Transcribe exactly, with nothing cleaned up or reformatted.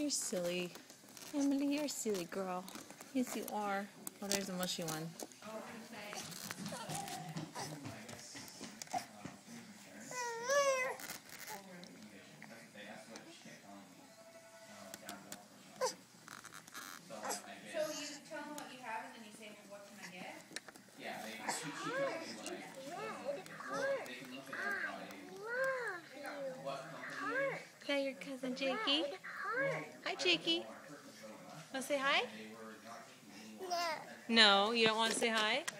You're silly. Emily, you're a silly girl. Yes, you are. Oh, there's a mushy one. So you tell them what you have and then you say, what can I get? Yeah, they can she, she tells me what I have. They can look at our body. What company? Is that your cousin Jakey? Hi, Jakey. Want to say hi? No. No, you don't want to say hi?